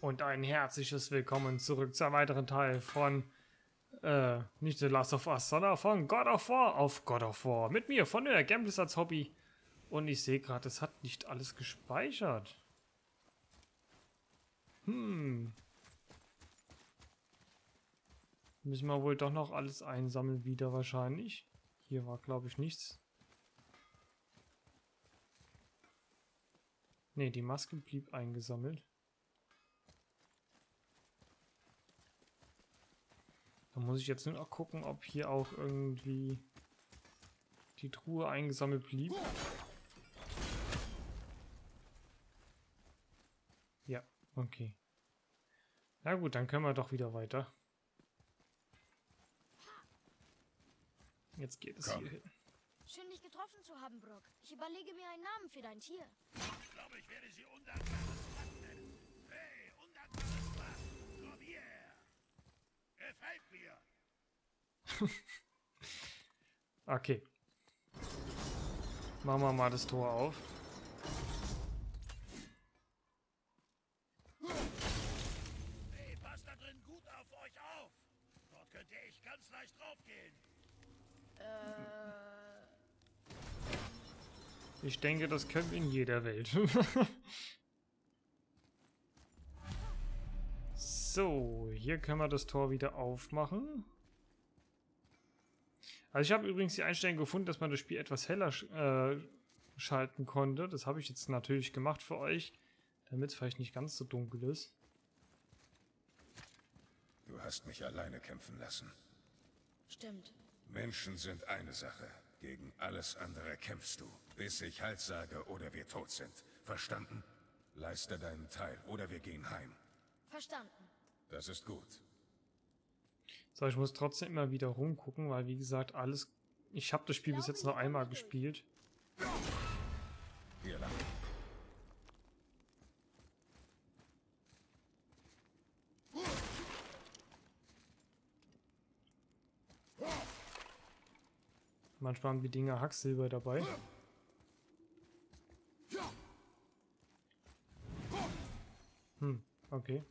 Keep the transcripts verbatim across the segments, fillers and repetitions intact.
Und ein herzliches Willkommen zurück zu einem weiteren Teil von, äh, nicht The Last of Us, sondern von God of War auf God of War. Mit mir, von der Gameplays als Hobby. Und ich sehe gerade, es hat nicht alles gespeichert. Hm. Müssen wir wohl doch noch alles einsammeln wieder wahrscheinlich. Hier war, glaube ich, nichts. Ne, die Maske blieb eingesammelt. Da muss ich jetzt nur noch gucken, ob hier auch irgendwie die Truhe eingesammelt blieb. Ja, okay. Na gut, dann können wir doch wieder weiter. Jetzt geht es Komm. hier hin. Schön, dich getroffen zu haben, Brock. Ich überlege mir einen Namen für dein Tier. Ich glaube, ich werde sie undankbares Blatt nennen. Hey, undankbares Blatt, komm hierher. Gefällt mir. Okay. Machen wir mal das Tor auf. Hey, passt da drin gut auf euch auf. Dort könnte ich ganz leicht draufgehen. Äh... Ich denke, das können wir in jeder Welt. So, hier können wir das Tor wieder aufmachen. Also ich habe übrigens die Einstellung gefunden, dass man das Spiel etwas heller sch äh, schalten konnte. Das habe ich jetzt natürlich gemacht für euch, damit es vielleicht nicht ganz so dunkel ist. Du hast mich alleine kämpfen lassen. Stimmt. Menschen sind eine Sache. Gegen alles andere kämpfst du, bis ich Halt sage oder wir tot sind. Verstanden? Leiste deinen Teil oder wir gehen heim. Verstanden. Das ist gut. So, ich muss trotzdem immer wieder rumgucken, weil wie gesagt, alles... Ich habe das Spiel bis jetzt noch einmal gespielt. Hier lang. Manchmal haben die Dinger Hacksilber dabei. Hm, okay.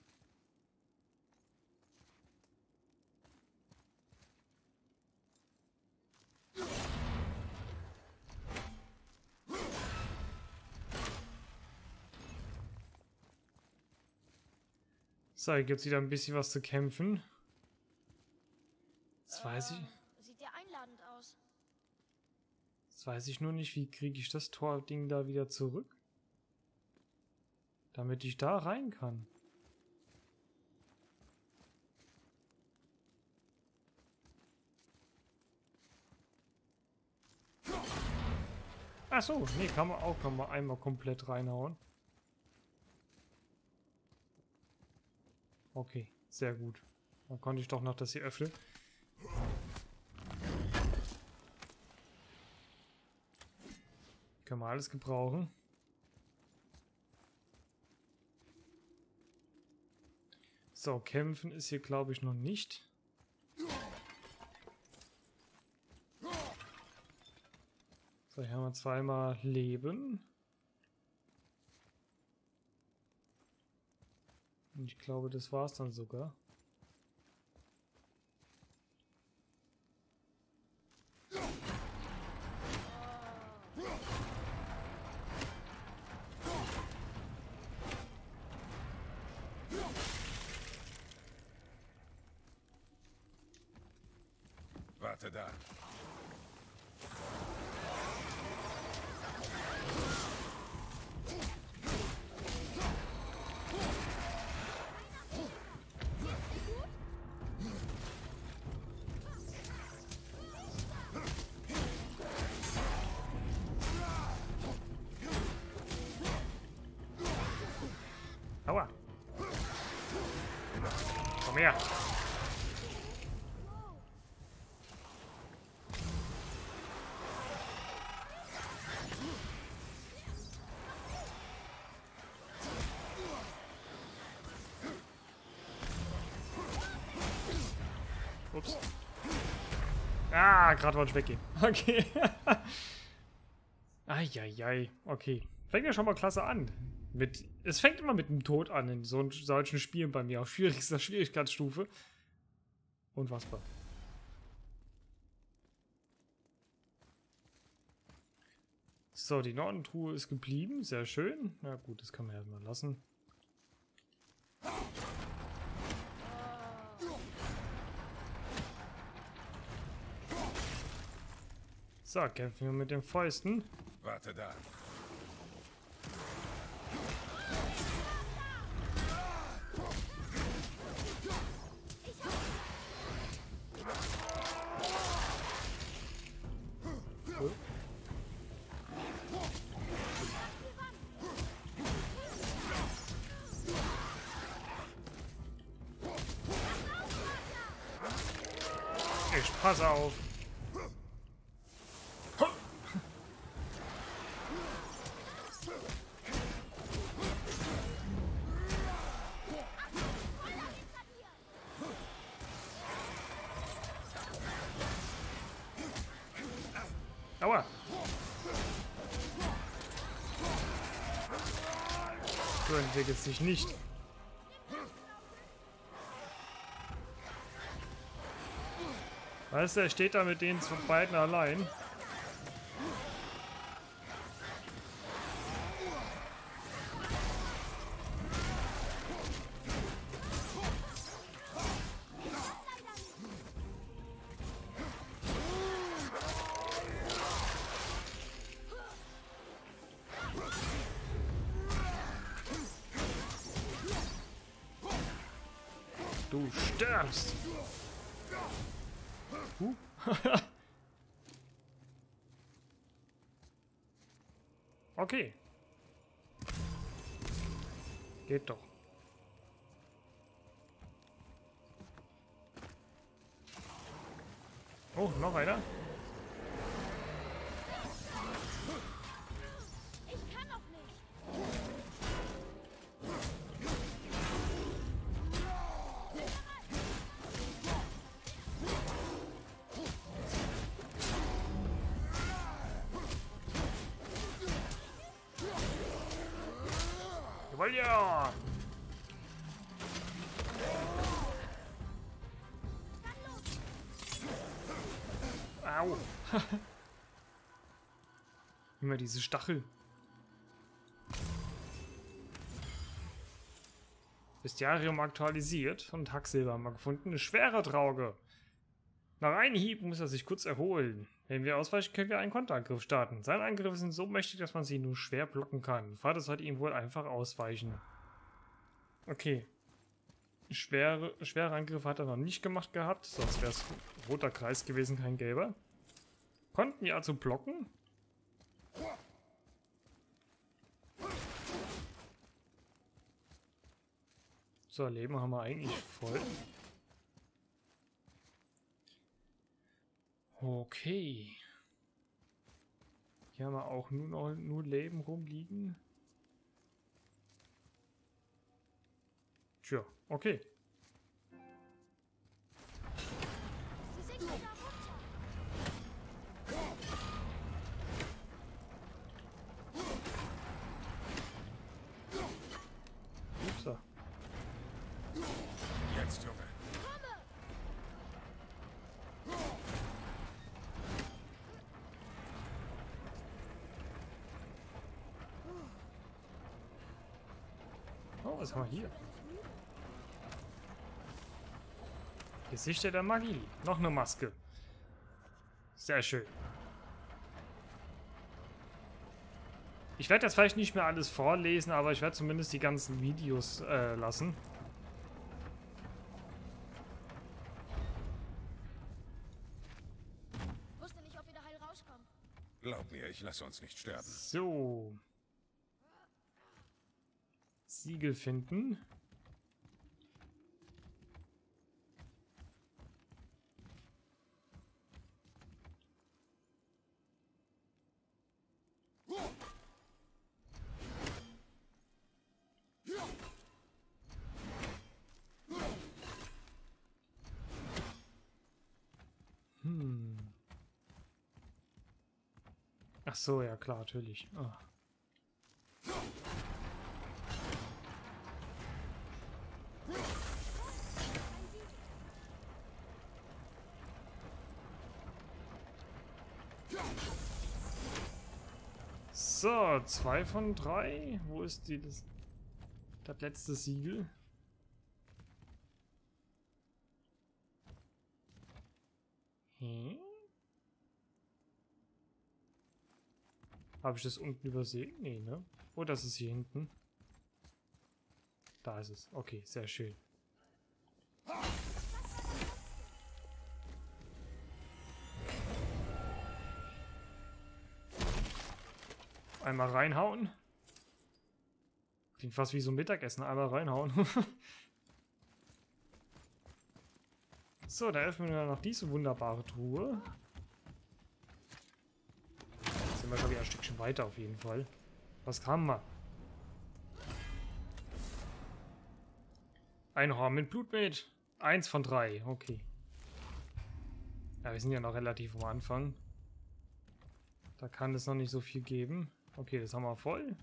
So, hier gibt es wieder ein bisschen was zu kämpfen. Jetzt weiß ich... Sieht ja einladend aus. Jetzt weiß ich nur nicht, wie kriege ich das Tording da wieder zurück? Damit ich da rein kann. Ach so, nee, kann man auch kann man einmal komplett reinhauen. Okay, sehr gut. Dann konnte ich doch noch das hier öffnen. Können wir alles gebrauchen. So, kämpfen ist hier glaube ich noch nicht. So, hier haben wir zweimal Leben. Und ich glaube, das war's dann sogar. Warte da. Aua! Komm her! Ups. Ah, gerade wollte ich weggehen. Okay. Eieiei. Okay. Fängt ja schon mal klasse an. Mit, es fängt immer mit dem Tod an in so solchen Spielen bei mir auf schwierigster Schwierigkeitsstufe. Unfassbar. So, die Nordentruhe ist geblieben. Sehr schön. Na gut, das kann man ja mal lassen. So, kämpfen wir mit den Fäusten. Warte da. Ich passe auf. Aua. Du entwickelst dich nicht. Weißt du, er steht da mit denen zu beiden allein. Du stirbst. Huh. Okay. Geht doch. Oh, noch einer? Ich kann noch nicht. Jawohl, ja! Au! Immer diese Stachel. Bestiarium aktualisiert und Hacksilber haben wir gefunden. Eine schwere Trauge. Nach einem Hieb muss er sich kurz erholen. Wenn wir ausweichen, können wir einen Konterangriff starten. Seine Angriffe sind so mächtig, dass man sie nur schwer blocken kann. Vater sollte ihm wohl einfach ausweichen. Okay. Schwere, schwere Angriffe hat er noch nicht gemacht gehabt, sonst wäre es roter Kreis gewesen, kein gelber. Konnten wir also blocken? So, Leben haben wir eigentlich voll. Okay. Hier haben wir auch nur noch nur Leben rumliegen. Tja, okay. Sie sind wieder runter. Upsa. Jetzt, Junge. Oh, was haben wir hier? Gesichter der Magie. Noch eine Maske. Sehr schön. Ich werde jetzt vielleicht nicht mehr alles vorlesen, aber ich werde zumindest die ganzen Videos äh, lassen. Wusste nicht, ob wir da heil rauskommen. Glaub mir, ich lasse uns nicht sterben. So. Siegel finden. Hm. Ach so, ja klar, natürlich. Ah. So, zwei von drei. Wo ist die, das, das letzte Siegel? Hm? Habe ich das unten übersehen? Nee, ne? Oh, das ist hier hinten. Da ist es. Okay, sehr schön. Einmal reinhauen. Klingt fast wie so ein Mittagessen. Einmal reinhauen. So, da öffnen wir noch diese wunderbare Truhe. Jetzt sind wir schon wieder ein Stückchen weiter auf jeden Fall. Was haben wir? Ein Horn mit Blutmet. Eins von drei. Okay. Ja, wir sind ja noch relativ am Anfang. Da kann es noch nicht so viel geben. Okay, das haben wir voll.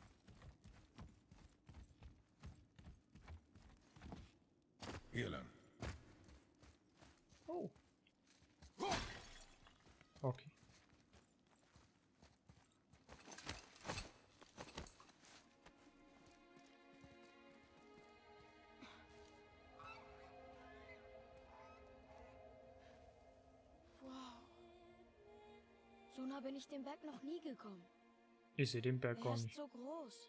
Hier lang. Oh. Okay. Wow. So nah bin ich den Berg noch nie gekommen. Ich sehe den Berg Er gar ist nicht. so groß.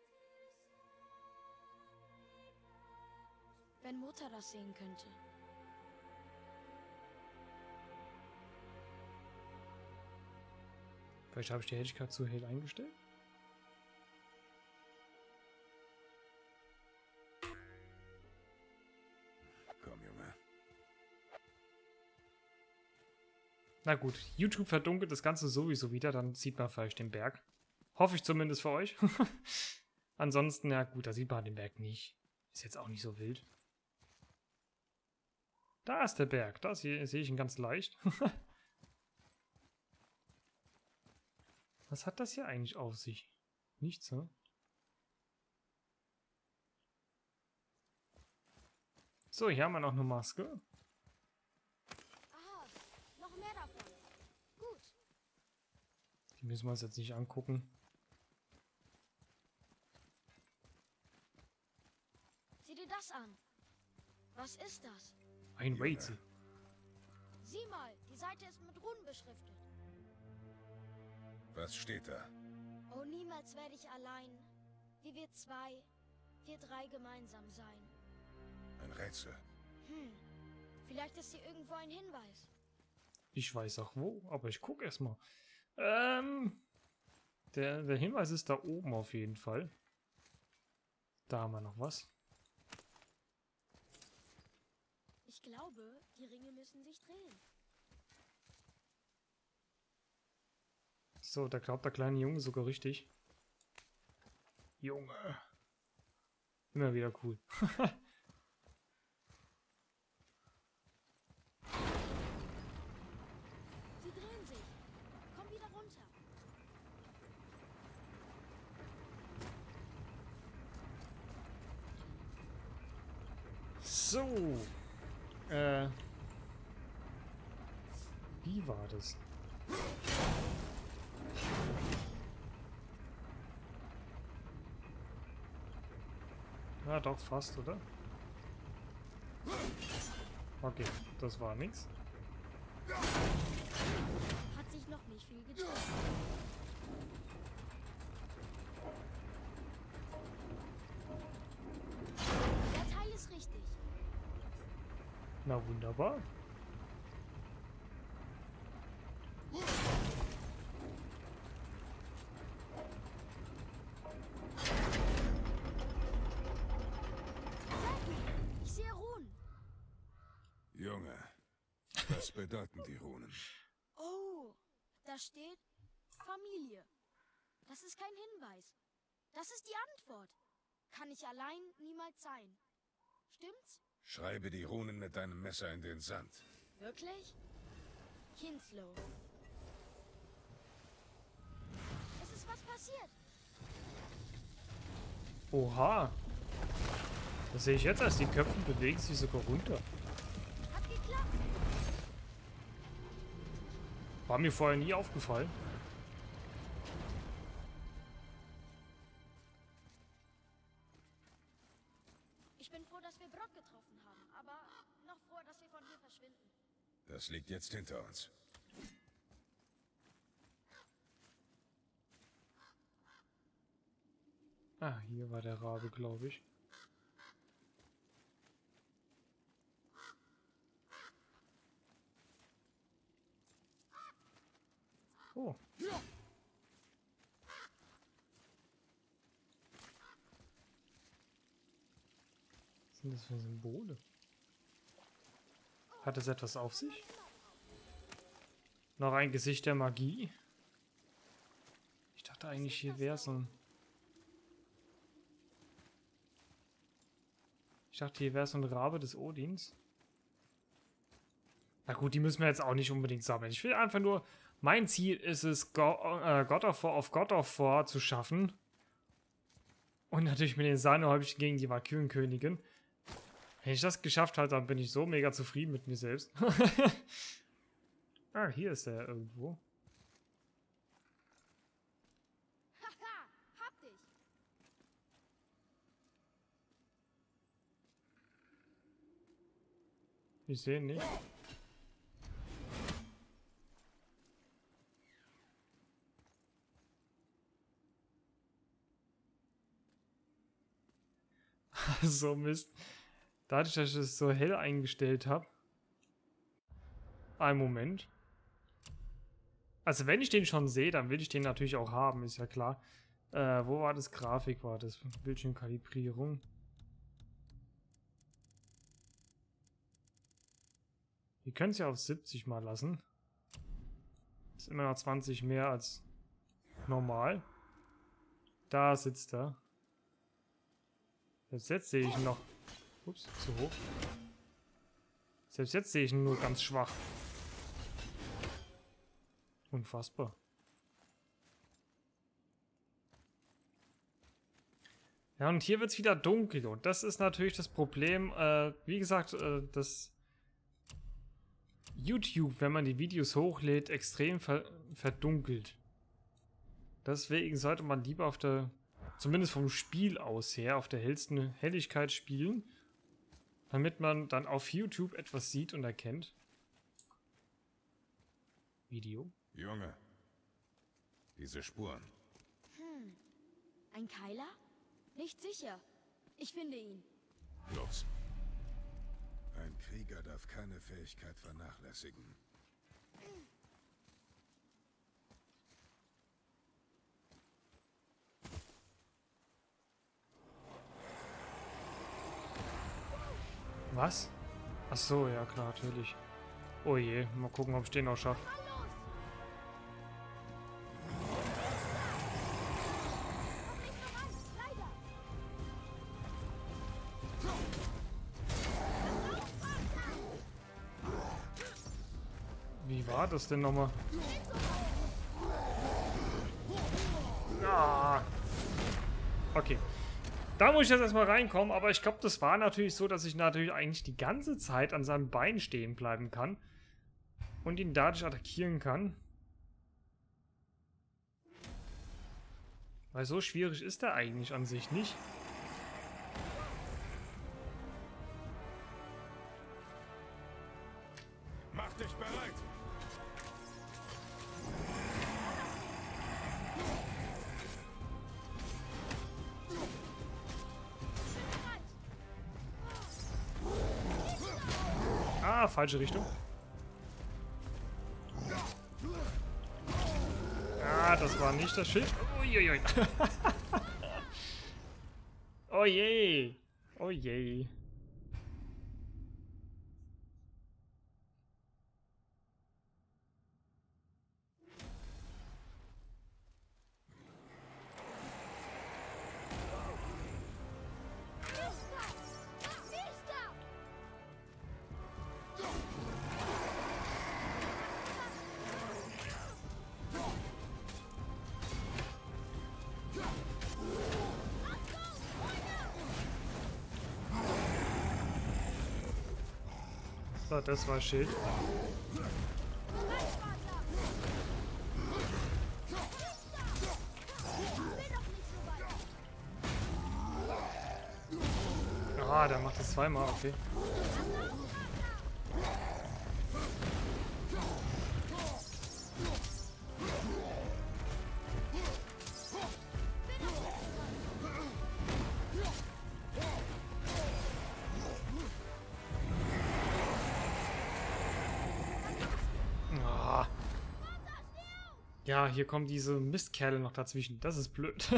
Wenn Mutter das sehen könnte. Vielleicht habe ich die Helligkeit zu hell eingestellt. Komm, Junge. Na gut, YouTube verdunkelt das Ganze sowieso wieder, dann sieht man vielleicht den Berg. Hoffe ich zumindest für euch. Ansonsten, ja gut, da sieht man den Berg nicht. Ist jetzt auch nicht so wild. Da ist der Berg, da sehe seh ich ihn ganz leicht. Was hat das hier eigentlich auf sich? Nichts, ne? So, hier haben wir noch eine Maske. Aha, noch mehr davon. Gut. Die müssen wir uns jetzt nicht angucken. Sieh dir das an. Was ist das? Ein Junge. Rätsel. Sieh mal, die Seite ist mit Runen beschriftet. Was steht da? Oh, niemals werde ich allein. Wie wir zwei, wir drei gemeinsam sein. Ein Rätsel. Hm, vielleicht ist hier irgendwo ein Hinweis. Ich weiß auch wo, aber ich gucke erstmal. Ähm, der, der Hinweis ist da oben auf jeden Fall. Da haben wir noch was. Ich glaube, die Ringe müssen sich drehen. So, da glaubt der kleine Junge sogar richtig. Junge. Immer wieder cool. Sie drehen sich. Komm wieder runter. So. Äh. Wie war das? Ja, doch, fast, oder? Okay, das war nix. Hat sich noch nicht viel getan. Der Teil ist richtig. Na wunderbar. Ich sehe Runen. Junge. Was bedeuten die Runen? Oh, da steht Familie. Das ist kein Hinweis. Das ist die Antwort. Kann ich allein niemals sein. Stimmt's? Schreibe die Runen mit deinem Messer in den Sand. Wirklich? Kinslow. Es ist was passiert. Oha. Das sehe ich jetzt erst. Die Köpfe bewegen sich sogar runter. Hat geklappt. War mir vorher nie aufgefallen. Ich bin froh, dass wir Brock getroffen haben, aber noch froher, dass wir von hier verschwinden. Das liegt jetzt hinter uns. Ah, hier war der Rabe, glaube ich. Oh. Was sind das für Symbole? Hat es etwas auf sich? Noch ein Gesicht der Magie? Ich dachte eigentlich, hier wäre so ein... Ich dachte, hier wäre so ein Rabe des Odins. Na gut, die müssen wir jetzt auch nicht unbedingt sammeln. Ich will einfach nur... Mein Ziel ist es, Go äh, God of War auf God of War zu schaffen. Und natürlich mit den Sahnehäubchen gegen die Valkyrenkönigin. Wenn ich das geschafft habe, dann bin ich so mega zufrieden mit mir selbst. Ah, hier ist er irgendwo. Haha, hab dich! Ich sehe ihn nicht. So Mist. Dadurch, dass ich es so hell eingestellt habe. Ein Moment. Also wenn ich den schon sehe, dann will ich den natürlich auch haben, ist ja klar. Äh, wo war das? Grafik war das? Bildschirmkalibrierung. Wir können es ja auf siebzig mal lassen. Ist immer noch zwanzig mehr als normal. Da sitzt er. Selbst jetzt sehe ich ihn noch. Ups, zu hoch. Selbst jetzt sehe ich ihn nur ganz schwach. Unfassbar. Ja, und hier wird es wieder dunkel. Und das ist natürlich das Problem. Äh, wie gesagt, äh, das YouTube, wenn man die Videos hochlädt, extrem ver verdunkelt. Deswegen sollte man lieber auf der, zumindest vom Spiel aus her, auf der hellsten Helligkeit spielen. Damit man dann auf YouTube etwas sieht und erkennt. Video. Junge, diese Spuren. Hm. Ein Keiler? Nicht sicher. Ich finde ihn. Los. Ein Krieger darf keine Fähigkeit vernachlässigen. Was? Ach so, ja klar, natürlich. Oh je, mal gucken, ob ich den auch schaffe. Wie war das denn nochmal? Ah. Okay. Da muss ich jetzt erstmal reinkommen, aber ich glaube, das war natürlich so, dass ich natürlich eigentlich die ganze Zeit an seinem Bein stehen bleiben kann und ihn dadurch attackieren kann. Weil so schwierig ist er eigentlich an sich nicht. Mach dich bereit! Ah, falsche Richtung. Ah, das war nicht das Schild. Uiuiui. Oh je. Oh je. So, das war Schild. Ah, der macht das zweimal, okay. Ah. Ja, hier kommen diese Mistkerle noch dazwischen. Das ist blöd.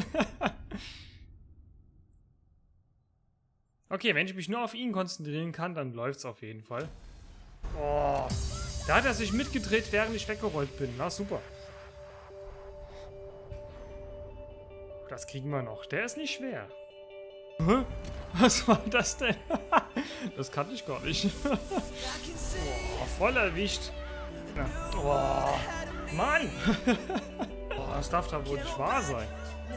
Okay, wenn ich mich nur auf ihn konzentrieren kann, dann läuft's auf jeden Fall. Oh, da hat er sich mitgedreht, während ich weggerollt bin. Na, super. Das kriegen wir noch. Der ist nicht schwer. Hä? Was war das denn? Das kannte ich gar nicht. Oh, voll erwischt. Na. Oh, Mann. Oh, das darf da wohl nicht wahr sein.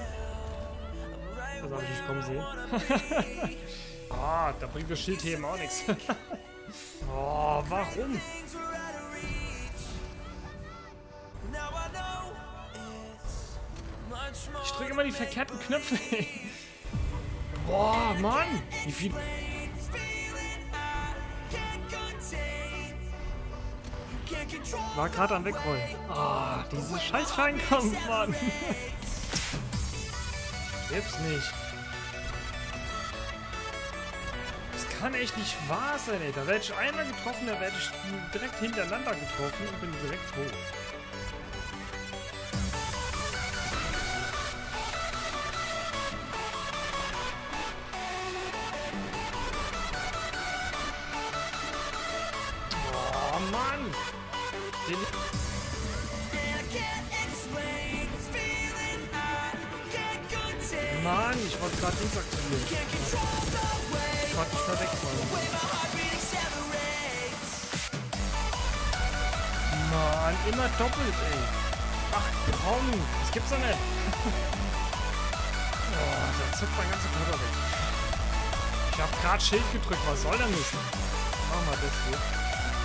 Das habe ich nicht kommen sehen. Ah, da bringt das Schildheben auch nichts. Oh, warum? Ich drücke immer die verkehrten Knöpfe. Boah, Mann! Wie viel... War gerade am Wegrollen. Ah, diese scheiß Feinkampf, Mann. Gibt's nicht. Das kann echt nicht wahr sein, ey. Da werde ich einmal getroffen, da werde ich direkt hintereinander getroffen und bin direkt tot. Oh, Mann! Den Mann, ich wollte gerade links aktivieren. Ich wollte nicht mehr wegfallen. Mann, immer doppelt, ey. Ach komm, das gibt's doch nicht. Oh, da zuckt mein ganzer Körper weg. Ich hab gerade Schild gedrückt, was soll denn das? Machen wir das hier.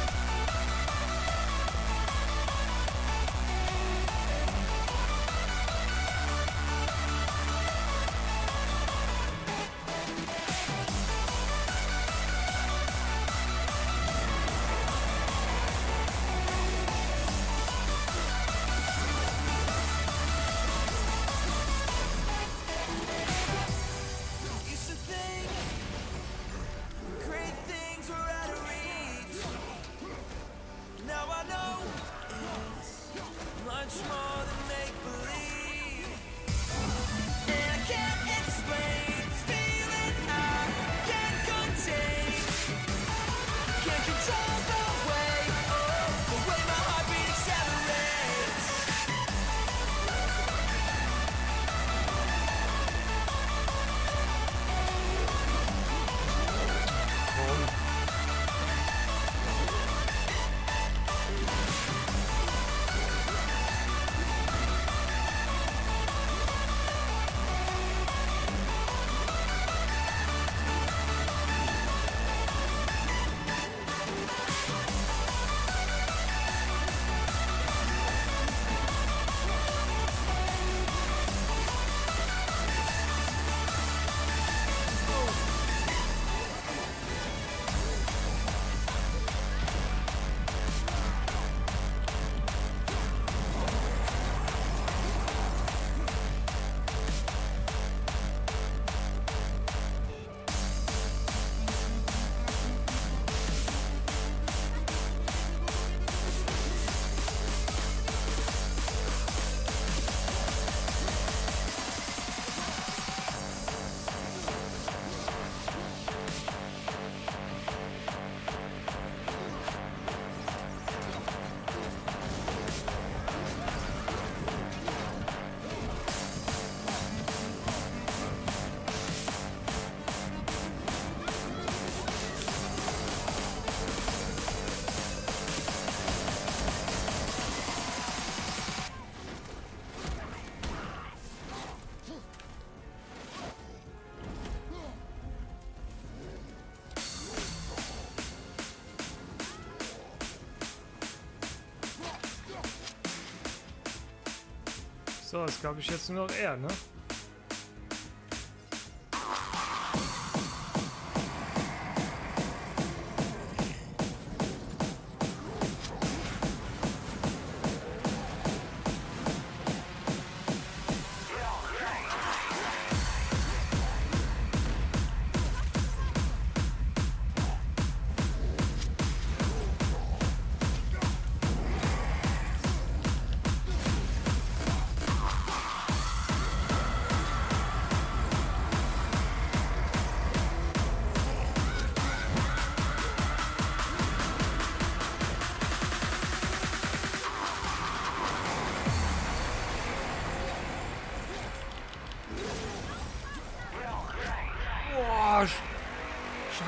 So, ist glaube ich jetzt nur noch er, ne?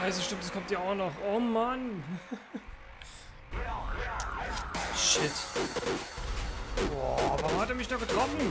Scheiße, stimmt, das kommt ja auch noch. Oh Mann. Shit. Boah, warum hat er mich da getroffen?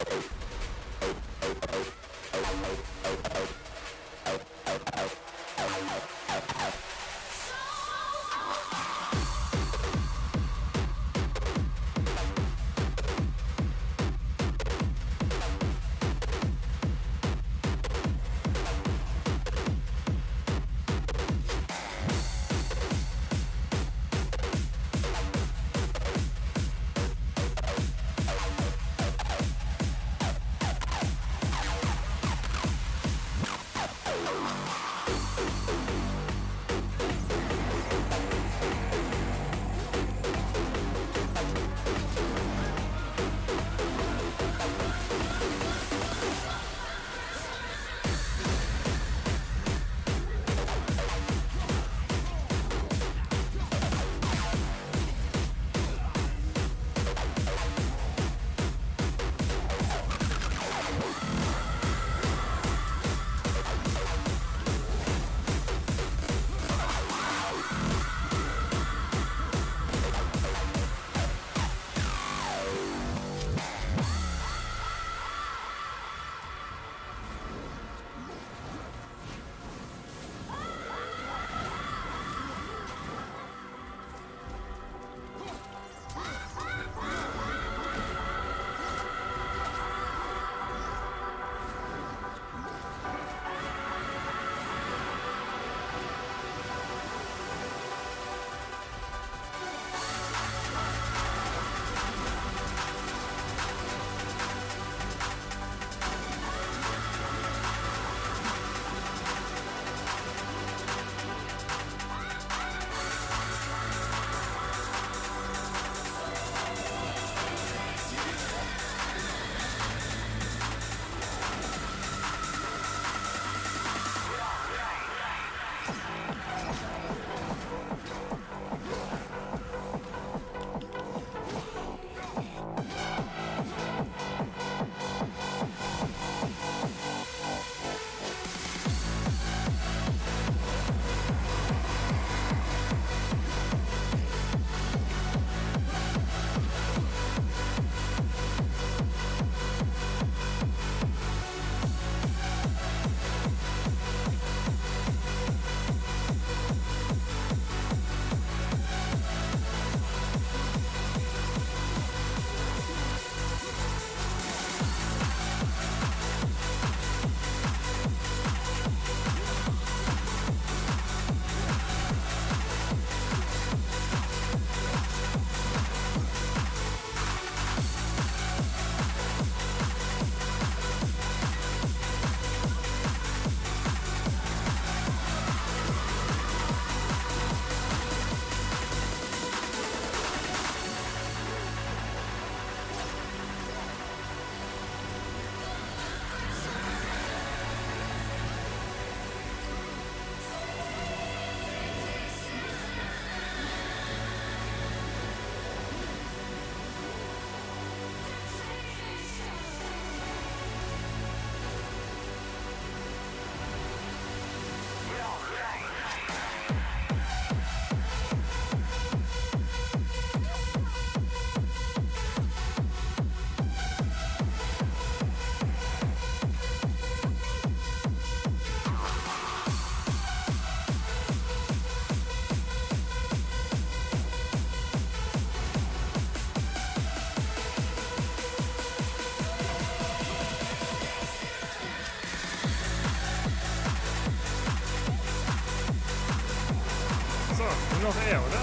Nur noch er, oder?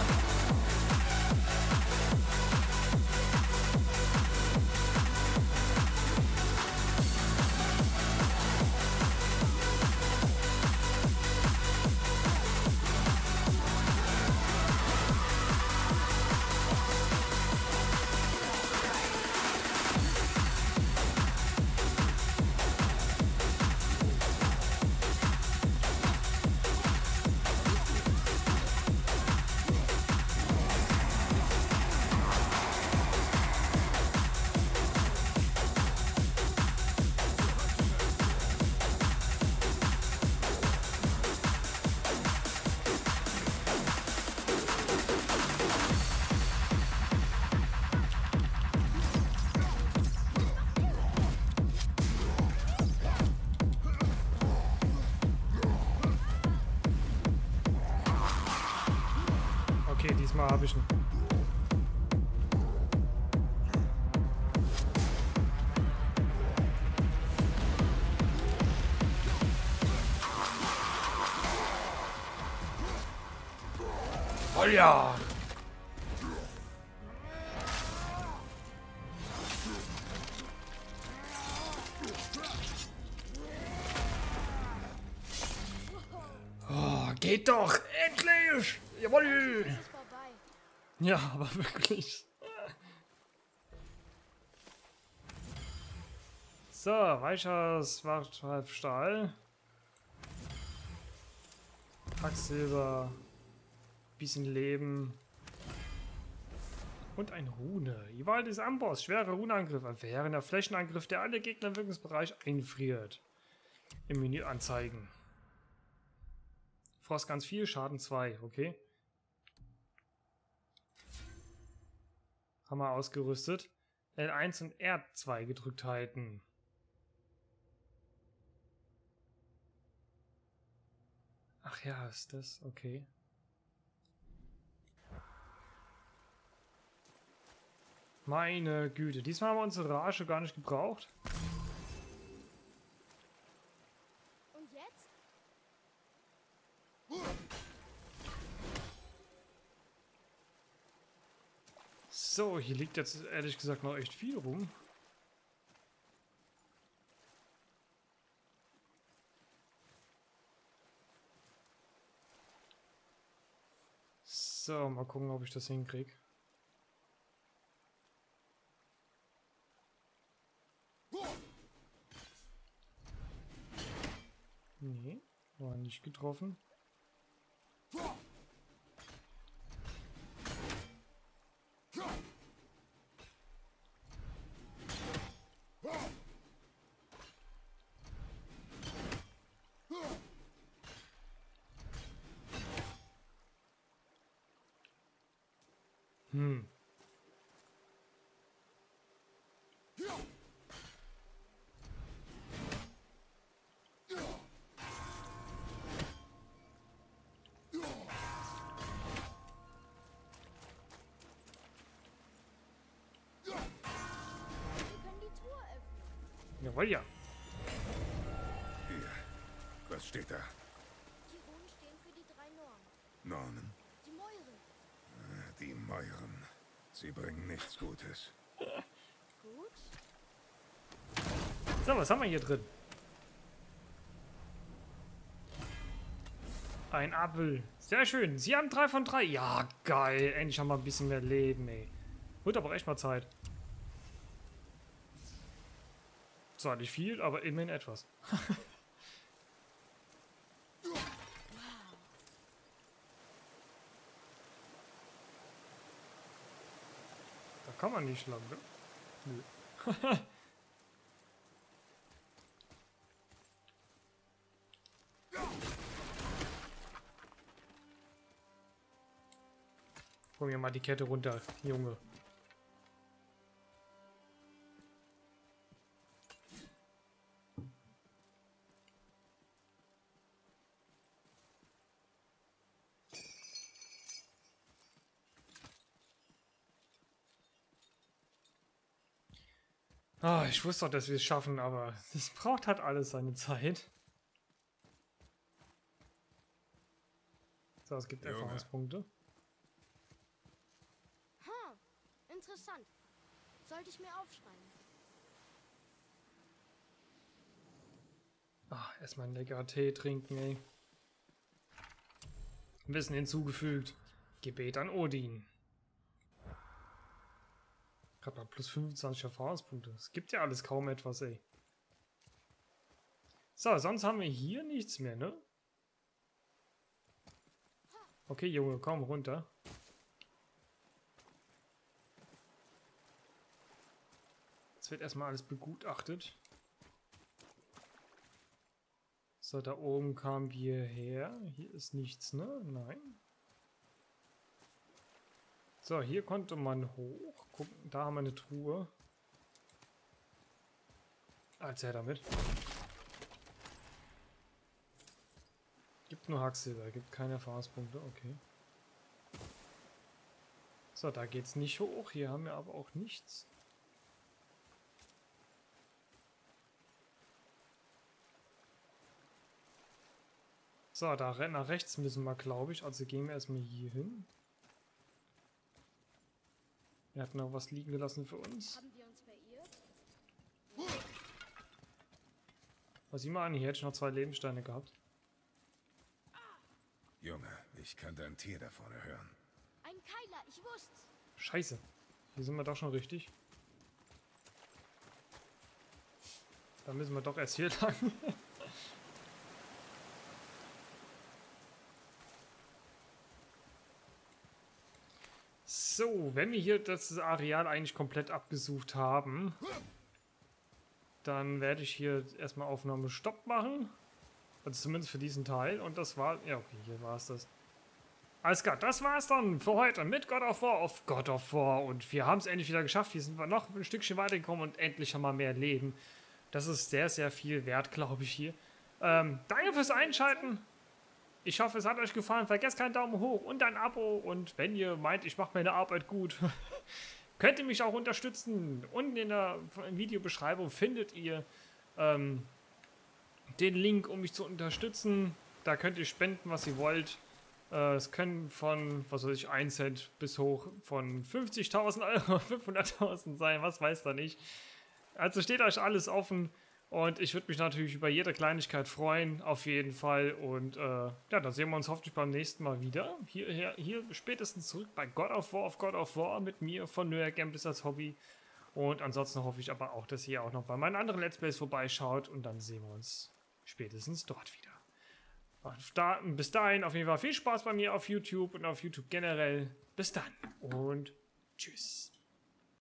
Okay, diesmal habe ich ihn. Oh ja! Oh, geht doch! Endlich! Jawohl! Es ist vorbei. Ja, aber wirklich. So, weicher Schwarzstahl. Quacksilber. Bisschen Leben. Und ein Rune. Die Wahl des Amboss. Schwere Runeangriff. Während der Flächenangriff, der alle Gegner im Wirkungsbereich einfriert. Im Menü anzeigen. Frost ganz viel, Schaden zwei. Okay. Haben wir ausgerüstet. L eins und R zwei gedrückt halten. Ach ja, ist das? Okay. Meine Güte, diesmal haben wir unsere Rage gar nicht gebraucht. Und jetzt? So, hier liegt jetzt ehrlich gesagt noch echt viel rum. So, mal gucken, ob ich das hinkriege. Nee, war nicht getroffen. Hm. Wir können die Truhe öffnen. Jawohl, ja. Hier. Was steht da? Die Runen stehen für die drei Nornen. Nornen. Die Mäuren. Die Mäuren. Sie bringen nichts Gutes. Gut. So, was haben wir hier drin? Ein Apfel. Sehr schön. Sie haben drei von drei. Ja, geil. Endlich haben wir ein bisschen mehr Leben, ey. Wird aber echt mal Zeit. Zwar nicht viel, aber immerhin etwas. Da kann man nicht lang, ne? Nö. Komm mir mal die Kette runter, Junge. Ah, ich wusste doch, dass wir es schaffen, aber es braucht halt alles seine Zeit. So, es gibt Junge. Erfahrungspunkte. Hm, interessant. Sollte ich mir aufschreiben. Ah, erstmal einen leckeren Tee trinken, ey. Wissen hinzugefügt. Gebet an Odin. Gerade mal plus fünfundzwanzig Erfahrungspunkte. Es gibt ja alles kaum etwas, ey. So, sonst haben wir hier nichts mehr, ne? Okay, Junge, komm runter. Jetzt wird erstmal alles begutachtet. So, da oben kamen wir her. Hier ist nichts, ne? Nein. So, hier konnte man hoch. Gucken, da haben wir eine Truhe. Als her damit. Gibt nur Hacksilber, gibt keine Erfahrungspunkte, okay. So, da geht's nicht hoch. Hier haben wir aber auch nichts. So, da nach rechts müssen wir, glaube ich. Also gehen wir erstmal hier hin. Er hat noch was liegen gelassen für uns. Haben wir uns verirrt? Was sieh mal an, hier hätte ich noch zwei Lebenssteine gehabt. Junge, ich kann dein Tier da vorne hören. Ein Keiler, ich wusste's. Scheiße. Hier sind wir doch schon richtig. Da müssen wir doch erst hier lang. So, wenn wir hier das Areal eigentlich komplett abgesucht haben, dann werde ich hier erstmal Aufnahme Stopp machen. Also zumindest für diesen Teil. Und das war... Ja, okay, hier war es das. Alles klar, das war es dann für heute mit God of War auf God of War. Und wir haben es endlich wieder geschafft. Hier sind wir noch ein Stückchen weitergekommen und endlich haben wir mehr Leben. Das ist sehr, sehr viel wert, glaube ich, hier. Ähm, danke fürs Einschalten. Ich hoffe, es hat euch gefallen. Vergesst keinen Daumen hoch und ein Abo. Und wenn ihr meint, ich mache meine Arbeit gut, könnt ihr mich auch unterstützen. Unten in der Videobeschreibung findet ihr ähm, den Link, um mich zu unterstützen. Da könnt ihr spenden, was ihr wollt. Äh, es können von, was weiß ich, ein Cent bis hoch von fünfzigtausend Euro, fünfhunderttausend sein, was weiß da nicht. Also steht euch alles offen. Und ich würde mich natürlich über jede Kleinigkeit freuen, auf jeden Fall. Und äh, ja, dann sehen wir uns hoffentlich beim nächsten Mal wieder. Hier, hier, hier spätestens zurück bei God of War auf God of War mit mir von NeuerGameplays als Hobby. Und ansonsten hoffe ich aber auch, dass ihr auch noch bei meinen anderen Let's Plays vorbeischaut. Und dann sehen wir uns spätestens dort wieder. Und da, bis dahin auf jeden Fall viel Spaß bei mir auf YouTube und auf YouTube generell. Bis dann und tschüss.